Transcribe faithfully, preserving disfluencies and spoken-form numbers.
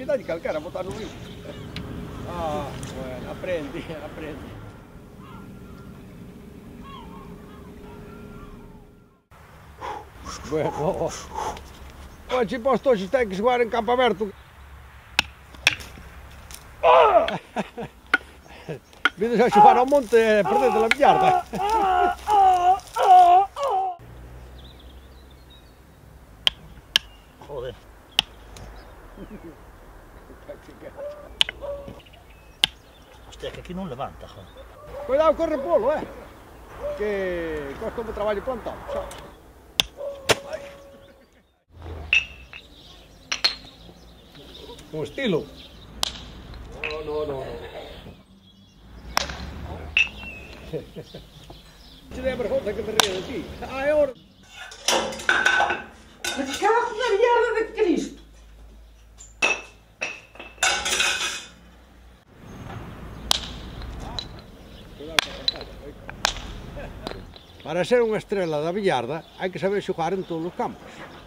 dalle calquera, botar no río. Ah, bueno, aprende, aprende. Bueno, oh, oh. Oggi posto ci stai che xogar en campo aberto. Vides a xogar ao monte e perdete a billarda. Joder. Hostia, que aquí non levanta, joder. Cuidado, corre polo, eh. Que costa un traballo plantado, sabes? Con estilo. No, no, no, no. Te dei vergonza que te ríes de ti. Ah, é hora. Me cago na mierda de Cristo! Para ser unha estrela da billarda hai que saber xogar en todos os campos.